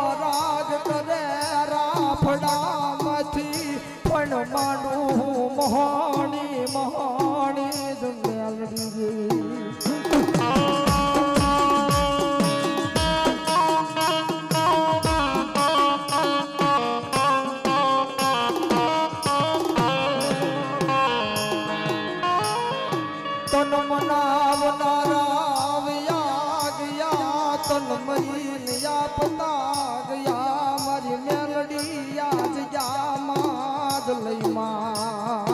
રાગ કરે રાફડામાંથી પણ માનું મહાણી મહાણી જંગલડી તન મનાવનારા વ્યા ગયા તન મરીન યા પતા ગયા મારી મેલડી યાદ યા માદ લઈ માં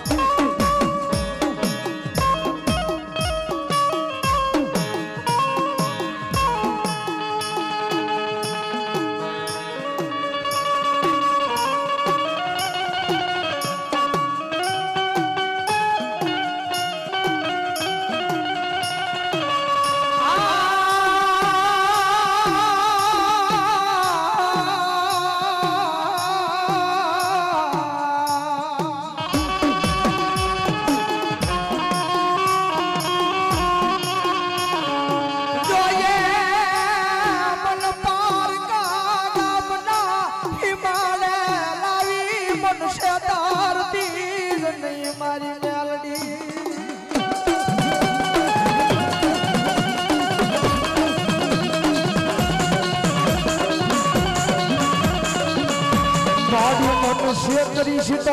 કરી સીતો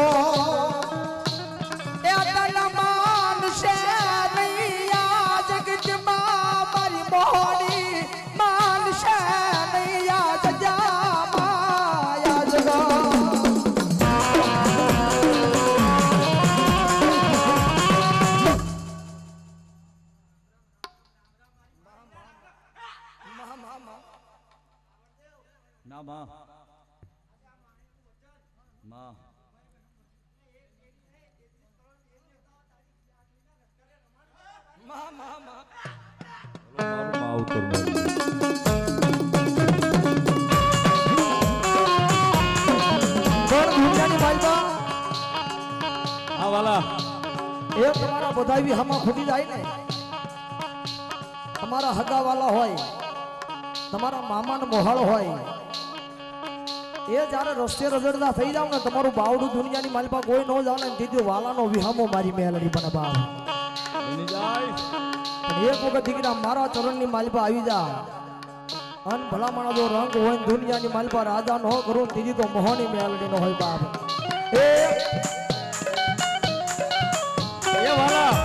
એ તન માન છે નૈયા જગતમાં મારી મોહની માન છે નૈયા જજા માયા જગા ના માં માં તમારા બધા હમા ખૂટી જાય ને તમારા હગાવાલા હોય તમારા મામાનો મોહાળ હોય એ જ્યારે રસ્તે રજડતા થઈ જાવ ને તમારું બાવડું દુનિયાની માલપા કોઈ ન જાવ ને દીદી વાલાનો વિહામો મારી મેલડી પણ બાપ એક વખત દીકરા મારા ચરણની માલપા આવી જા અન ભલામણા જો રંગ હોય ને દુનિયાની માલપા રાજા નો કરું દીદી તો મોહની મેલડી નો હોય બાપ એ વાલા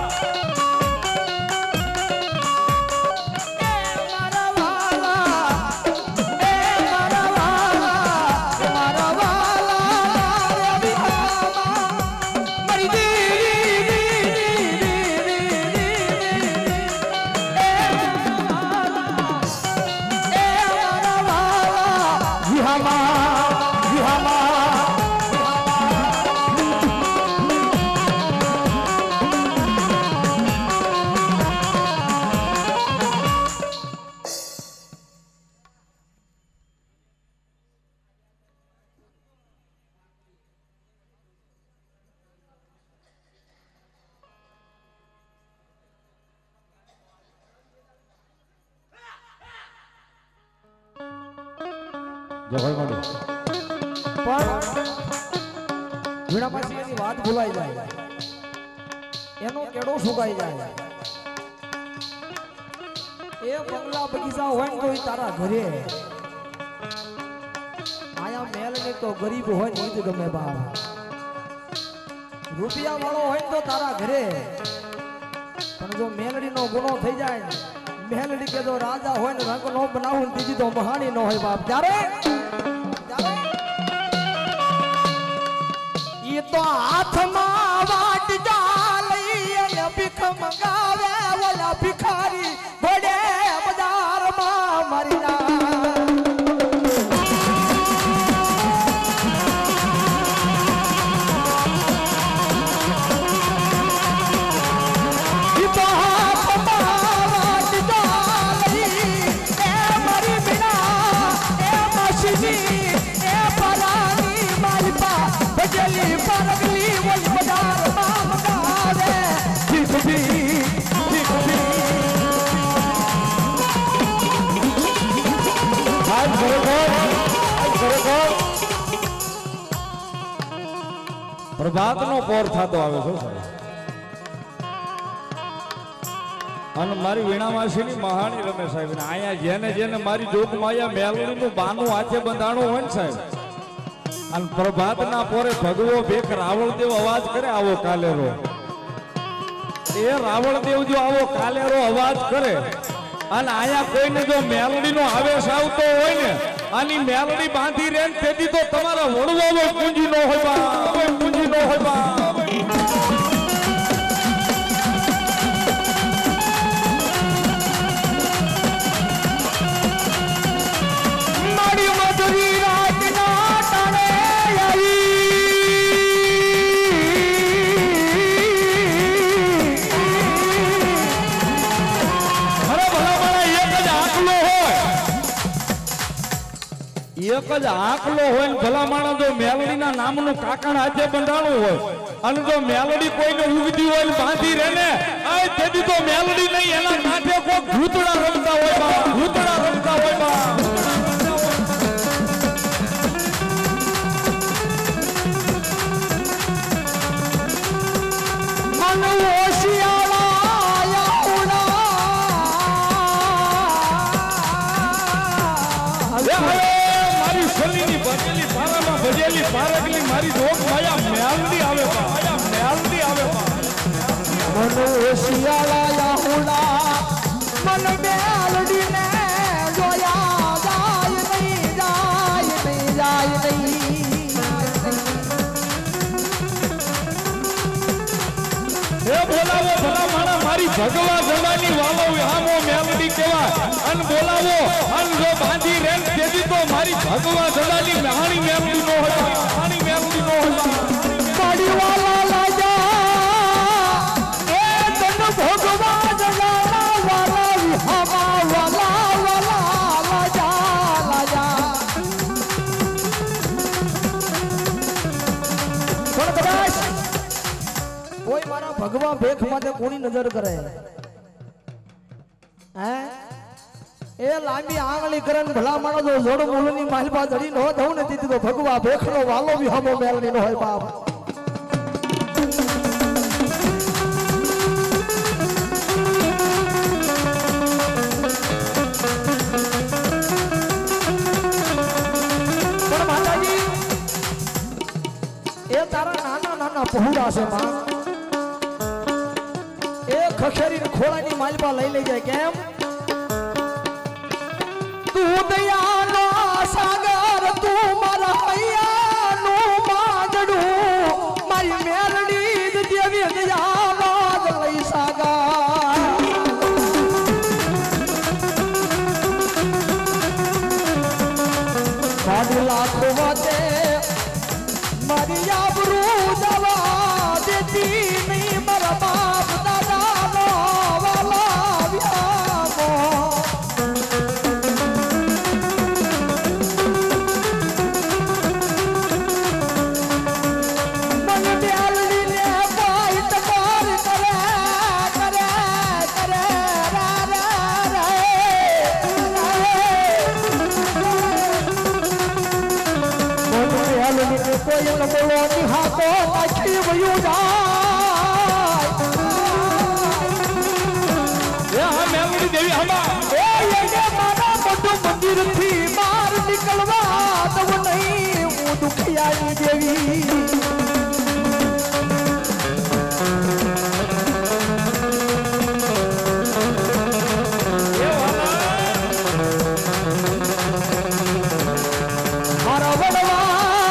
વીણા પાછી એની વાત ભૂલાઈ જાય એનો કેડો સુકાઈ જાય એ બંગલા બગીચા હોય ને તો તારા ઘરે આયા મેલ ને તો ગરીબ હોય ને જ ગમે બાપ રૂપિયા વાળો હોય ને તો તારા ઘરે પણ જો મેલડી નો ગુનો થઈ જાય મેલડી કે જો રાજા હોય ને રંગ નો બનાવું ને ત્રીજી તો મહાની નો હોય બાપ ત્યારે ये तो हाथ में वाट जाली भीख मंगावे वाला भिखारी बड़े बाजार में मरिया जी પ્રભાતનો પોર થતો આવે છે સાહેબ. અને મારી વીણાવાસીની મહાણી રમે સાહેબ ને અહીંયા જેને જેને મારી જોગમાયા મેલડીનું બાનું હાથે બંધાણું હોય ને સાહેબ અને પ્રભાતના પોરે ભગવો ભેખ રાવણદેવ અવાજ કરે આવો કાલેરો એ રાવણદેવ જો આવો કાલેરો અવાજ કરે અને આયા કોઈને જો મેલડીનો આવેશ આવતો હોય ને આની મેલડી બાંધી રહે તેથી તો તમારા વડવો પૂંજી નો હોય બા પૂંજી નો હોય બા એક જ આંકલો હોય ને ભલા માણસ જો મેલડીના નામનું કાકણ હાથે બંધાણું હોય અને જો મેલડી કોઈને ઉગતી હોય ને બાંધી રહે ને તેથી તો મેલડી નહીં એના કાંઠે કોઈ ભૂતડા રમતા હોય બા ભૂતડા રમતા હોય બા ભજેલી પારકલી મારી જોગ માયા મેલડી આવે મેલડી આવે મનો શિયાળા હુડા મન મેલડી ને જોયા જાય નહીં જાય નહીં જાય નહીં એ બોલાવો ભલા માણા મારી ભગવા જવાની વાલો હામો મેલડી કહેવાય અન બોલાવો અન જો બાંધી રેન તેથી તો મારી ભગવા જવાની મહાણી મેલડી નો હોય મહાણી મેલડી નો હોય પાડી વાલા લાજા એ તન ભગવા જવાના વાલા વિહામા વાલા વાલા લાજા લાજા પણ કદાચ કોઈ મારા ભગવા ભેખ માટે કોની નજર કરે હે એ લાંબી આંગળી કરે ને ભલા માણસો જોડ મૂળની માલપા જડી નો દઉં ને દીધી તો ભગવા ભેખનો વાલો બી હમો મેલની નો હોય બાપ પણ માતાજી એ તારા નાના નાના પહોળા છે માં એ ખખેરી ખોળાની માલપા લઈ લઈ જાય કેમ તું દયાનો સાગર તું મારા હૈયાનું માંડડું મારી મેલડી જ દેવી દયાનો જ લઈ સાગર મારી લાખ વાતે મારી આબરૂ જવા દેતી નહીં મારા બાપ દાદાનો વાલા વ્યામો કોઈ બોલો નિહાતો નાખી વયું જાય મેલડી દેવી હમા એને મારા મોટું મંદિર થી બહાર નીકળવા દઉં નહીં હું દુખિયાની દેવી મારા વડવા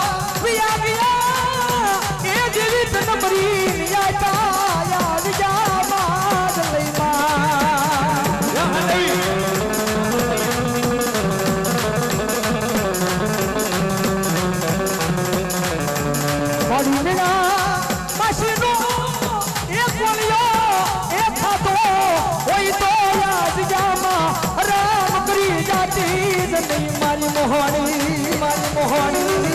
મારી મોહણી મારી મોહણી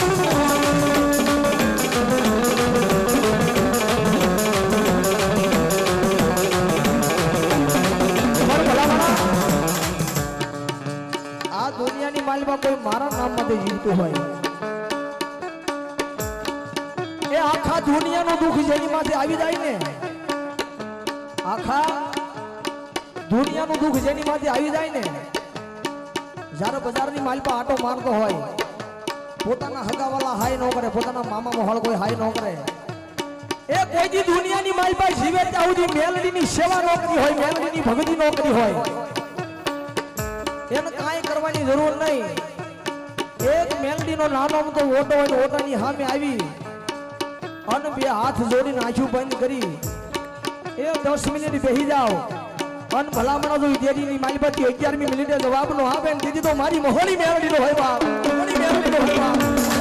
આ દુનિયાની માલમાં કોઈ મારા નામ માટે જીવતું હોય એ આખા દુનિયાનું દુઃખ જેની માથે આવી જાય ને, આખા દુનિયાનું દુઃખ જેની માથે આવી જાય ને, જ્યારે બજારની માલપા આટો મારતો હોય, પોતાના હગાવાલા હાય ન કરે, પોતાના મામા મોહળ કોઈ હાય ન કરે, એ કોઈ દી દુનિયાની માલપા જીવે ત્યાં સુધી મેલડીની સેવા ન કરી હોય, મેલડીની ભક્તિ ન કરી હોય, એને કાંઈ કરવાની જરૂર નહીં. એક મેલડીનો નાનો અમથો ઓટો હોય, ઓટાની સામે આવી અને બે હાથ જોડીને આંખું બંધ કરી એ 10 મિનિટ બેસી જાઓ અને ભલામણો જો દેરીની માલપતિ 11મી મિનિટે જવાબ નો આપે ને દીદી તો મારી મહોની મેલડીનો હોય બાપ, મહોની મેલડીનો હોય બાપ.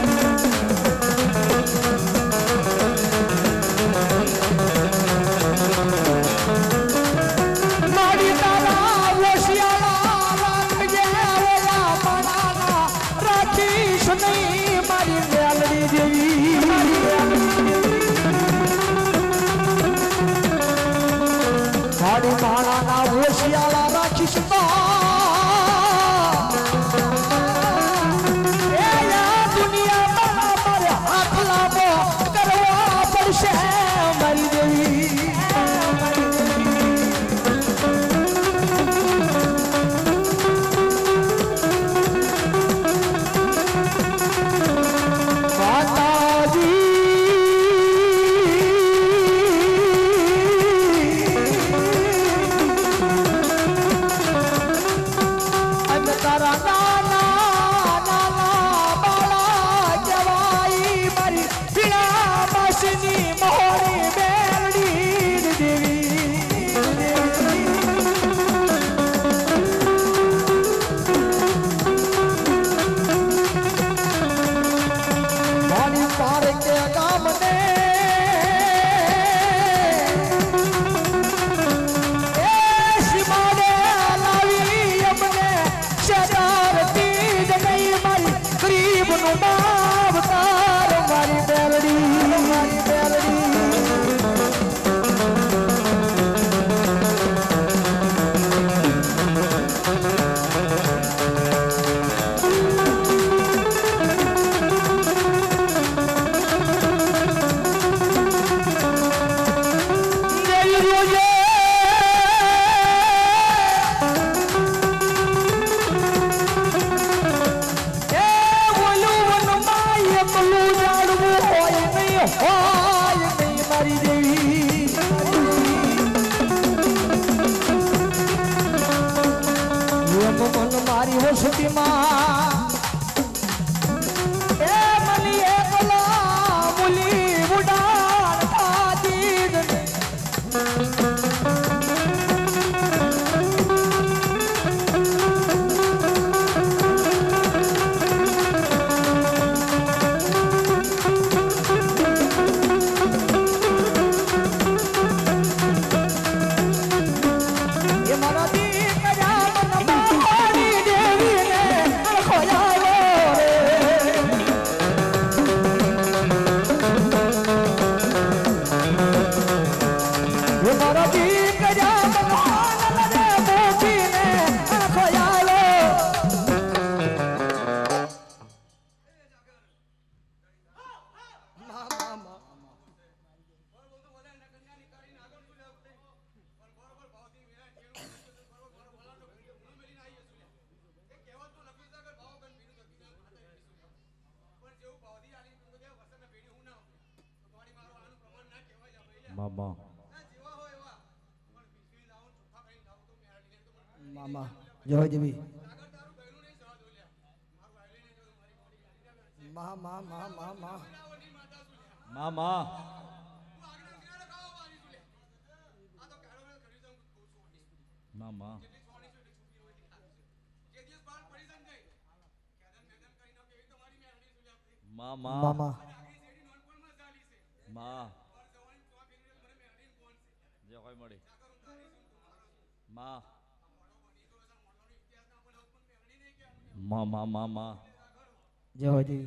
મારી તારા ઓશિયાળા રાખજે ઓલા મણાના, રાખીશ નહીં મારી મેલડી દેવી, મારી માણાના ઓશિયાળા રાખીશ તો એ દુનિયામાં મારે હાથ લાંબો કરવા પડશે મારી દેવી. મારી વસતીમાં એ મલી એકલા મુલી ઉડાન ખાતી એ મારા મામા મામા જય દેવી મા મા મા મા મા મામા મામા મામા મામા માં જે હોય મળી માં માં માં માં જય હોય દેવી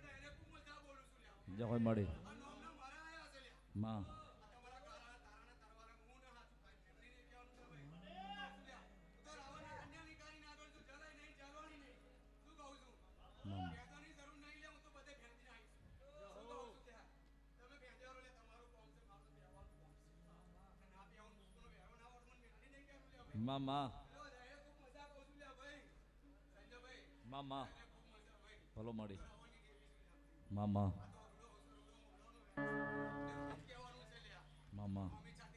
જે હોય મળી માં મામા મામા ભલો મળી મામા મામા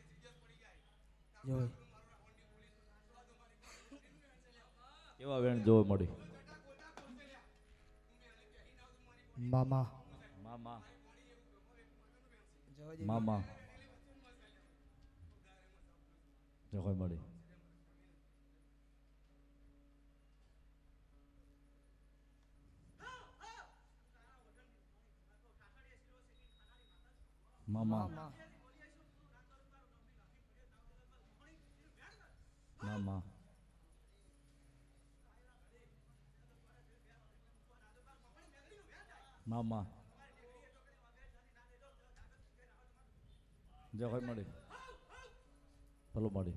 જોઈ કેવા વેણ જોવા મળી મામા મામા મામા જોવા મળી મામા મામા મામા જય હોય મળી ભલું મળી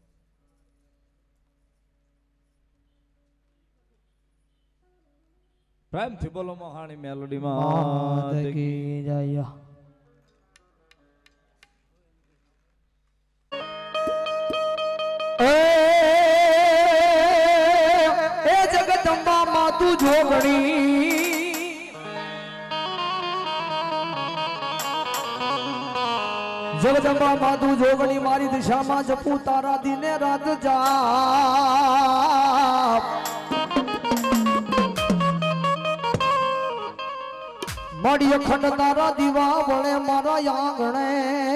પ્રેમથી બોલો મહાણી મેલોડીમાં જય એ જગદંબા માતું જોગણી જગદંબા માતું જોગણી મારી દિશામાં જપું તારા દિને રાત જાપ મારી અખંડ તારા દીવા વળે મારા આંગણે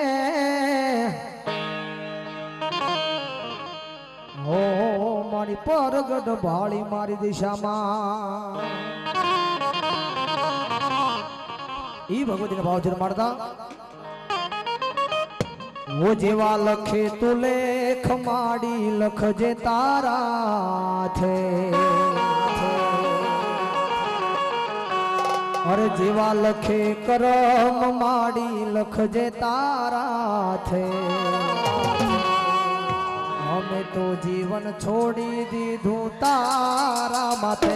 હો મારી પરગડ ભાળી મારી દિશામાં ઈ ભગવતીને ભાવચર મારતા वो जेवा लखे तू लेख माड़ी लखजे तारा थे अरे जेवा लखे करम माड़ी लखजे तारा थे हमें तो जीवन छोड़ी दीधू तारा माथे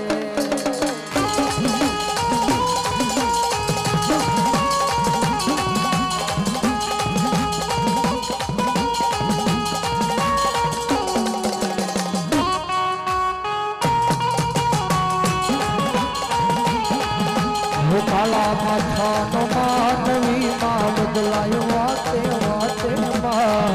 काला माथा नो मानवी मां बदलायो वाते वाते मां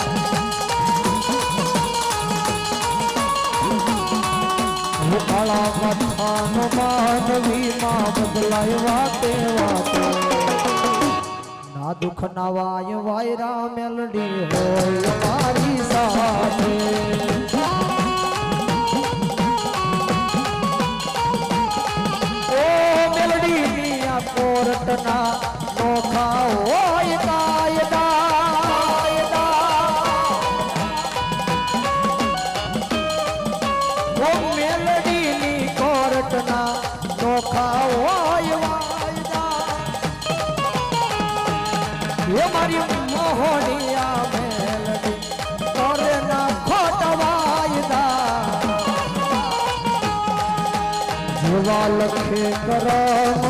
काला माथा नो मानवी मां बदलायो वाते वाते ना दुख ना वाय वायरा मेलडी होय मारी साथे कोरटना नोखा होय कायदा वो मेलडी नी कोरटना नोखा होय वायदा ये मारी मोहनिया मेलडी तोरे ना खोट वायदा जीवा लखे करम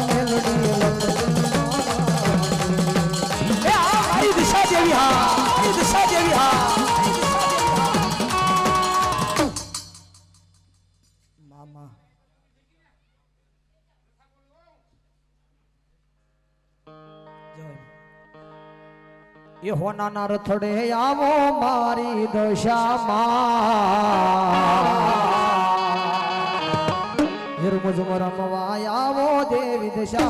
दिशा देवी दिशा देवी मामा ये होना ना रथड़े आवो मारी दशा हिरमुझमरमवा आवो देवी दशा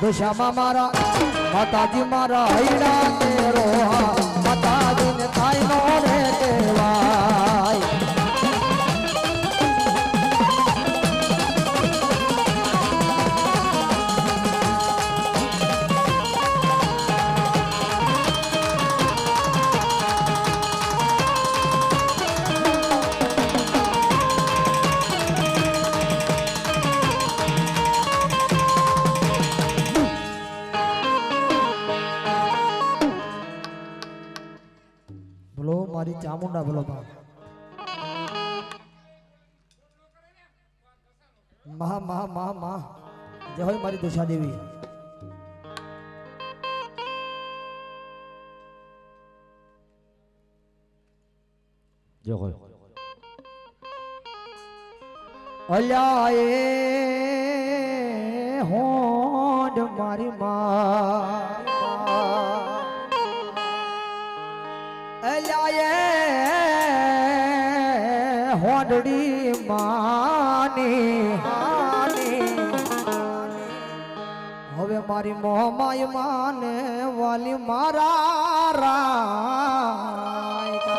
શ્યામા મારા માતાજી મારા હૈરા તેરો માતાજી ને થાય નો રે કહેવાય મારી ચામુંડા બોલો બા મહા મહા મહા મહા જય હોય મારી દશા દેવી જય હોય અલ્યા એ હોડ મારી માં હોડડી માની હવે મારી મોહમાય માને વાલી મારા રાય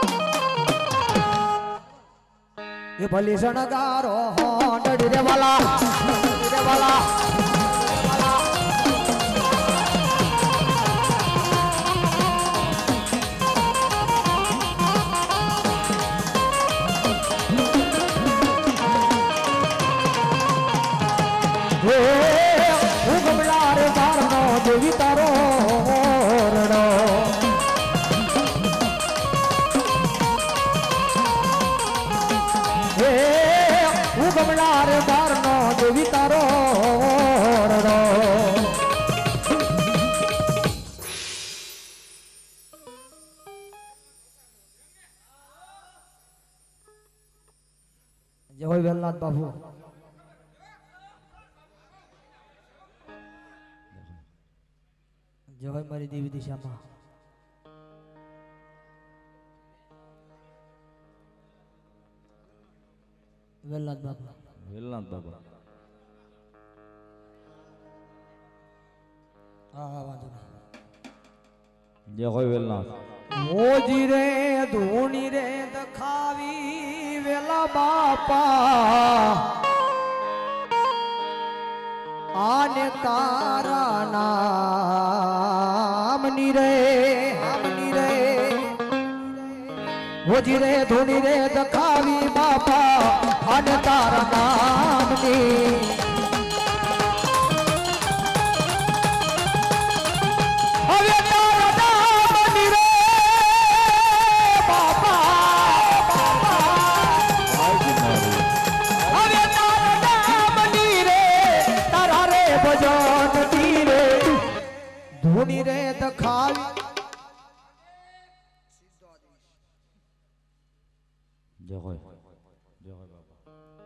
એ ભલી શણગારો હોડડી રે વાલા ઉગમલાર બારનો દેવી તારો રડો હે ઉગમલાર બારનો દેવી તારો રડો જય હોય વેલનાથ બાપુ જય હોય મારી દેવી દિશામાં વેલનાથ બાપા હા હા વાંધો નહીં જય હોય વેલનાથ મોજી રે ધૂણી રે દખાવી વેલા બાપા આને તારા નામની રે હોજી રે ધૂણી રે દખાવી બાપા આને તારા નામની હવે તારા નામની રે બાપા હવે તારા નામની રે તારા રે ભજન તીરે ધૂણી રે દખાવી જય હોય બાપા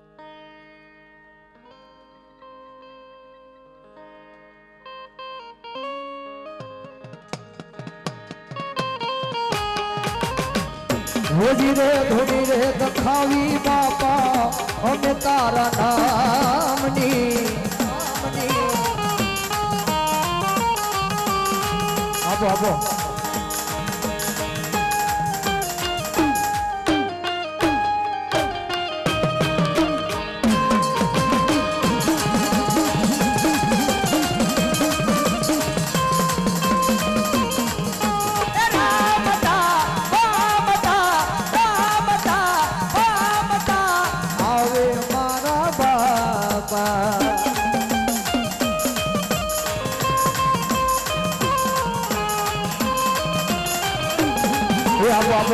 હોજી રે ધૂણી રે દખાવી બાપા અમે તારા નામની આપો આપો આપો આપો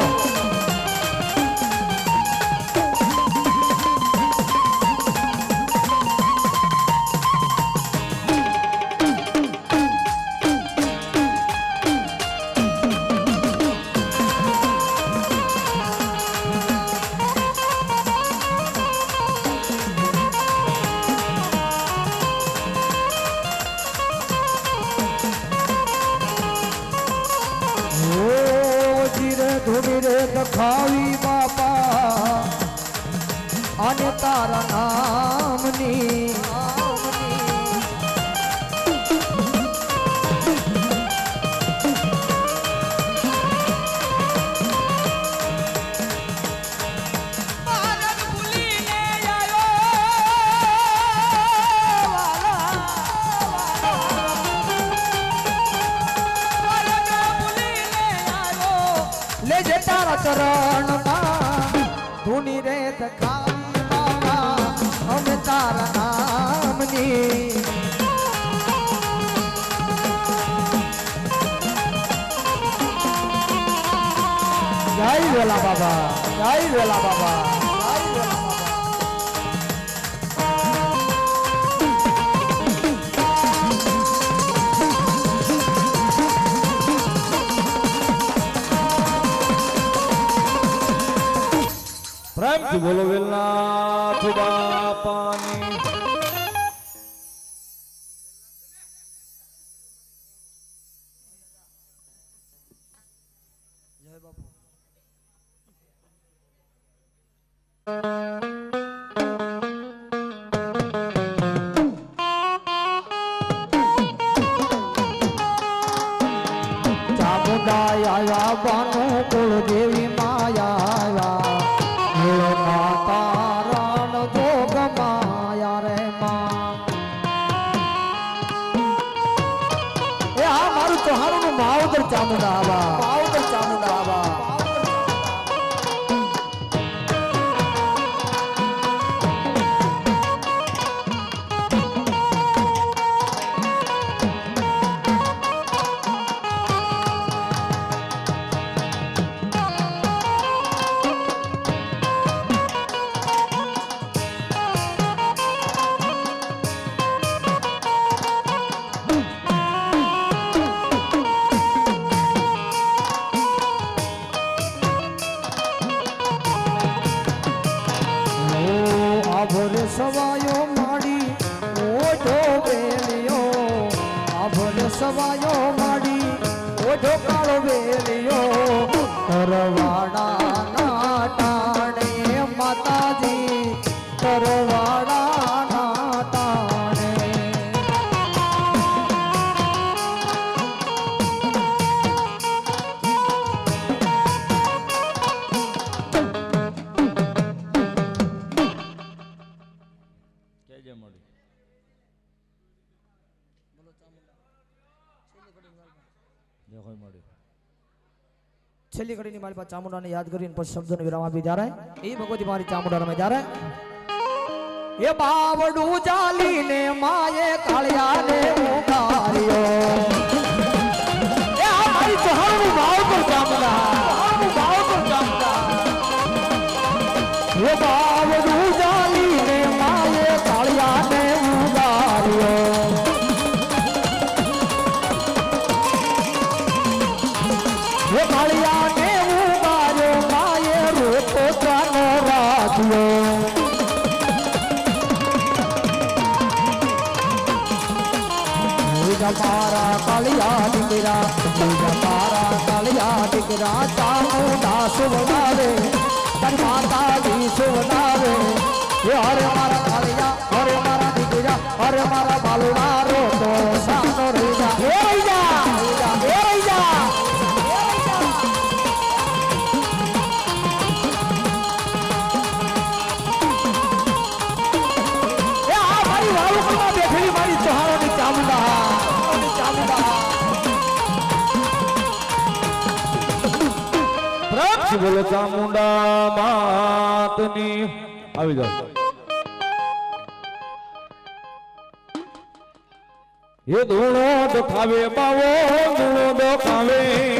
ધૂણી રે દખાવી બાપા અને તારા નામની ખાવી બાબા અમે તારા નામની જય વેલા બાબા જય વેલા બાબા જય વેલા બાબા પ્રેમથી બોલો વેલનાથ બાપાની જય બાપુ ચામુંડા આયા બાનો કુળદેવી માયા આવ્યા તારણ જોગ માયા રે માં એ આ મારું ચૌહાણું નું માવતર ચામુંડા આવા માવતર ચામુંડા આવા આભરે સવાયો માડી ઓઢો બેલિયો આભરે સવાયો માડી ઓઢો કાળો બેલિયો કરવાડા ના ટાણે માતાજી કરવાડા ના ટાણે કેજે મળી દેખો મળી છેલ્લી ઘડીની મારી પાસે ચામુંડાને યાદ કરીને પછી શબ્દોનો વિરામ આપી જ્યારે એ ભગવતી મારી ચામુંડા રમે જ્યારે એ બાવડું ચાલીને માએ કાળિયાને ઉગાર્યો એ આ મારી ચૌહાણનું બાવકર ચામુંડા બાવકર ચામુંડા એ બાવડું ચાલીને માએ કાળિયાને ઉગાર્યો એ કાળિયાને ઉગાર્યો માએ રૂપ ચાનો રાખ્યો મારા કાળિયા દીકરા મારા કાળિયા દીકરા ચામુંડા સુવડાવે તારી માતાજી સુવડાવે એ હરે મારા કાળિયા હરે મારા દીકરા હરે મારા બાલુડા રોતો સાનો રહી જા એ રહી જા એ રહી જા એ આ મારી વાળુકમાં બેઠેલી મારી ચૌહાણોની ચામુંડા પ્રેમથી બોલો ચામુંડા માતની આવી જાઓ એ ધૂણો દખાવે બાવો ધૂણો દખાવે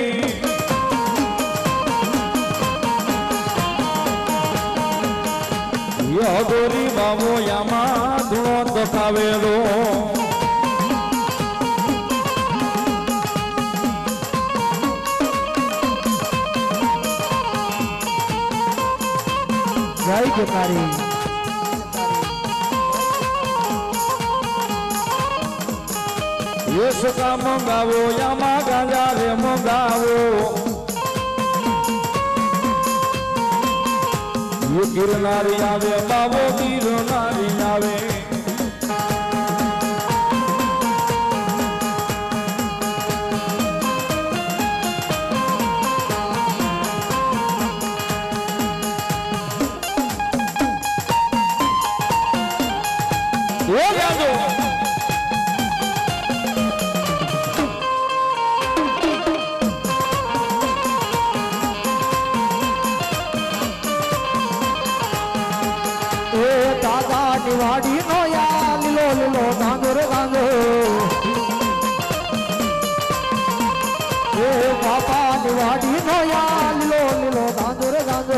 યદોરી બાવો યામાં ધૂણો દખાવે રો જય જયકારી યસ કા મંગાવો યામાં ગાંજા રે મંગાવો યે ગિરનારી આવે બાવો ગિરનારી આવે એ દાદા નિવાડી નો યા લીલો લીલો ગાંધો રે ગાંધો એ બાપા નિવાડી નો યા લીલો લીલો ગાંધો રે ગાંધો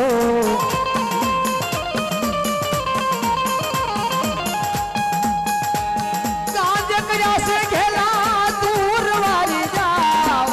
ગાંધે કર્યા છે ઘેલા દૂર વારી જાવ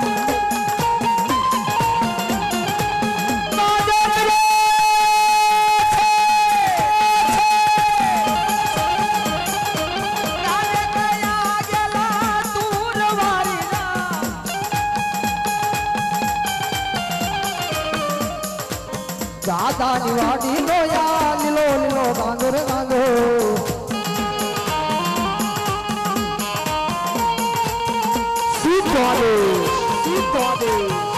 દાદા નિવાડી નો યા લીલો લીલો ગાંધો રે ગાંધો સીધવાડે સીધવાડે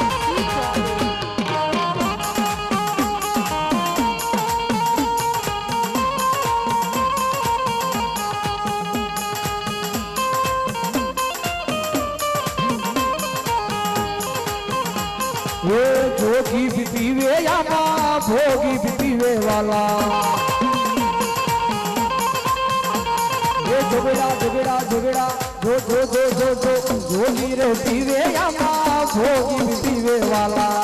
ये जोगी भी पीवे यामा भोगी भी पीवे वाला ये जोगेड़ा जोगेड़ा जोगेड़ा जो जो जो जो जो जोगी रे पीवे यामा भोगी भी पीवे वाला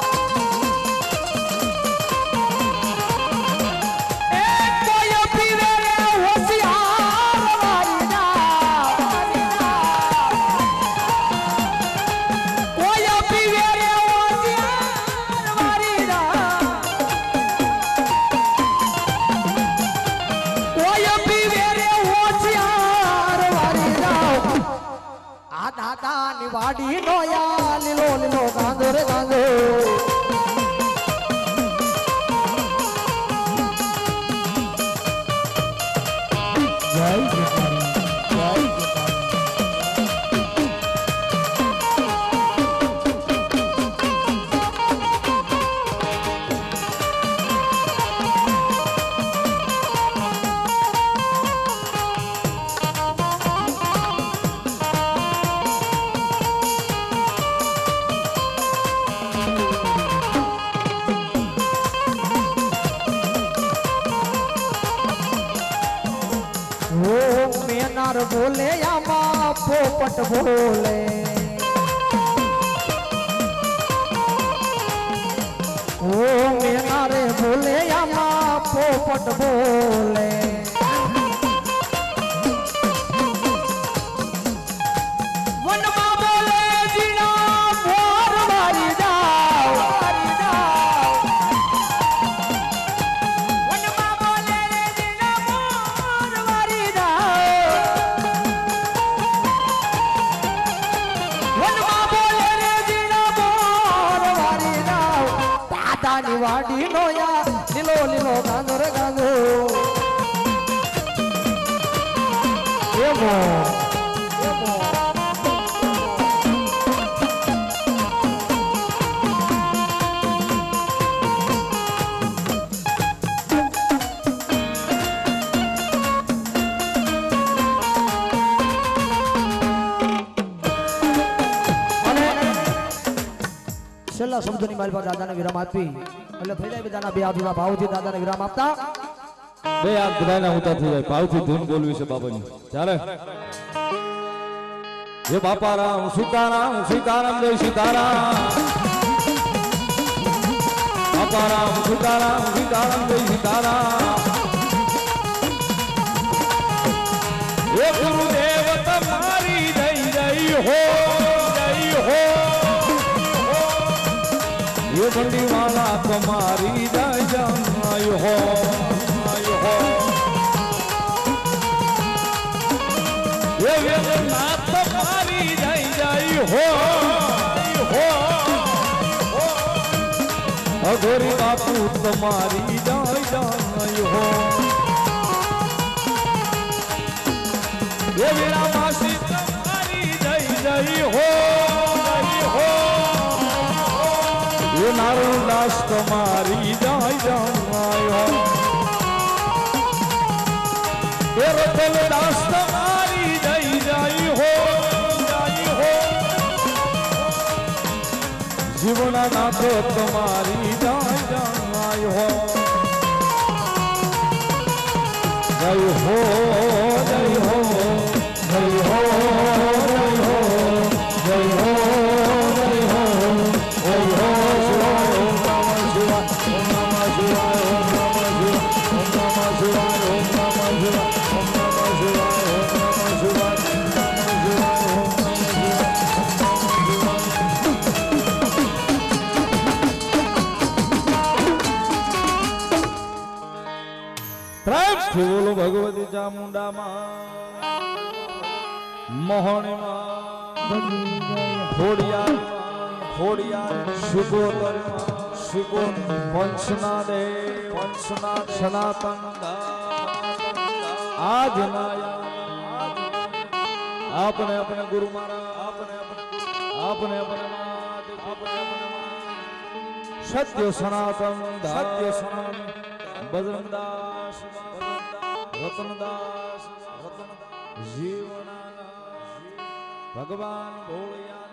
દાદા નિવાડી નો યા લીલો લીલો ગાંધો રે ગાંધો જય मेनार बोले या माँ पोपट बोले ओ मेनारे बोले या माँ पोपट बोले निवाड़ी नो या लीलो लीलो गांधो रे गांधो एमो एमो છેલ્લા શબ્દોની મારી પાસે દાદાને વિરામ આપી એટલે થઈ જાય બધાના બે હાથ ઉડા ભાવથી દાદાને વિરામ આપતા બે હાથ બધાના ઊંચા થઈ જાય ભાવથી ધૂન બોલવી છે બાબાની ચાલે હે બાપા રામ સીતારામ જય સીતારામ બાપા રામ સીતારામ જય સીતારામ હે ગુરુદેવ તમારી જય જય હો ये बंदी वाला तुम्हारी जय जय हो ये वेदनाथ तुम्हारी जय जय हो अघोरी बापू तुम्हारी जय जय हो ये वीरा मासी तुम्हारी जय जय हो ये नारू दास तुम्हारी जय जय हो ये रतन दास तुम्हारी जय जय हो जीवना नाथ तुम्हारी जय जय हो જય હો જય હો જય હો જય હો જય હો જય હો ઓમ નમઃ શિવાય ઓમ નમઃ શિવાય ઓમ નમઃ શિવાય ઓમ નમઃ શિવાય ઓમ નમઃ શિવાય ઓમ નમઃ શિવાય ઓમ નમઃ શિવાય ઓમ નમઃ શિવાય ઓમ નમઃ શિવાય બોલો ભગવતી ચામુંડામાં મોહણીમાં ખોડિયાર શિકોતર વંશના દેવ સનાતન આજના આપને अपने गुरु महाराज आपने सत्य सनातन बजरंगदास रतनदास जीवना भगवान भोलिया